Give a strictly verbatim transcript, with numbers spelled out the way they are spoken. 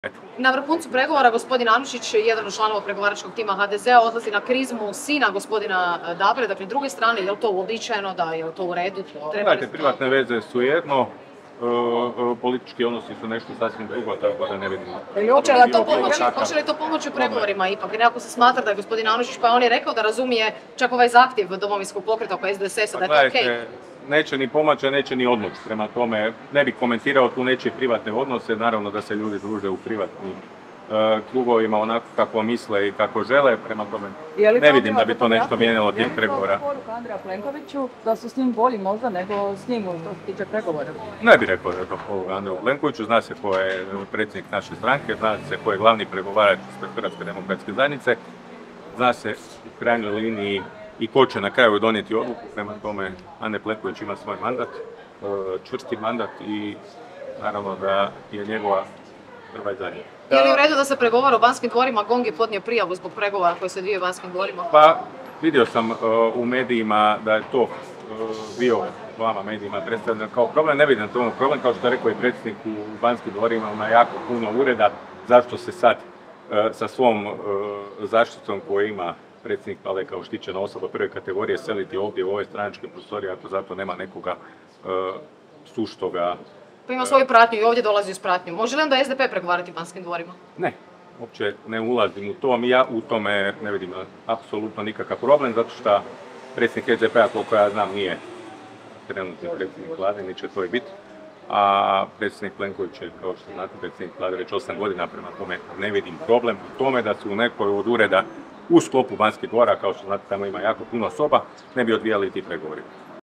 Na vrhuncu pregovora gospodin Anušić, jedan od članova pregovaračkog tima ha de ze a, odlazi na krizmu sina gospodina Davora. Dakle, druge strane, je li to uobičajeno, da je li to u redu? Gledajte, privatne veze su jedno, politički odnosi su nešto sasvim drugo, tako da ne vidimo. Hoće li to pomoći u pregovorima ipak? Nekako se smatra da je gospodin Anušić, pa on je rekao da razumije čak ovaj zahtjev Domovinskog pokreta oko es de es es a, da je to okej. Neće ni pomaći, neće ni odmoći. Prema tome, ne bih komentirao tu nečije privatne odnose, naravno da se ljudi druže u privatnim krugovima onako kako misle i kako žele, prema tome ne vidim da bi to nešto mijenjalo tih pregovora. Je li to poruka Andreja Plenkoviću da su s njim bolji možda nego s njim što se tiče pregovora? Ne bih rekao da je to poruka Andreju Plenkoviću, zna se ko je predsjednik naše stranke, zna se ko je glavni pregovarač ispred Hrvatske demokratske zajednice, zna se u krajnjoj liniji i ko će na kraju donijeti odluku, prema tome Andrej Plenković ima svoj mandat, čvrsti mandat i naravno da je njegova prva i zadnja. Je li u redu da se pregovara o Banskim dvorima? Gong je podnio prijavu zbog pregovora koji se odvijaju u Banskim dvorima. Pa, vidio sam uh, u medijima da je to uh, bio vama medijima predstavljeno kao problem. Ne vidim to problem, kao što je rekao i predsjednik u Banskim dvorima, ima jako puno ureda. Zašto se sad uh, sa svom uh, zaštitom koju ima predsjednik, ali kao štićena osoba prve kategorije, seliti ovdje u ove stranačke prostorije, ako zato nema nekoga uh, suštoga. Pa ima svoju pratnju i ovdje dolazi uz pratnju. Može li onda es de pe pregovarati u Banskim dvorima? Ne, uopće ne ulazim u to. Ja u tome ne vidim apsolutno nikakav problem, zato što predsjednik es de pe a, koliko ja znam, nije trenutni predsjednik vlade, ni će to i biti. A predsjednik Plenković je, kao što znate, predsjednik vlade već osam godina, prema tome ne vidim problem u tome da su u nekoj od ureda u sklopu Banskih dvora, kao što znate, tamo ima jako puno soba, ne bi odvijali ti pregovori.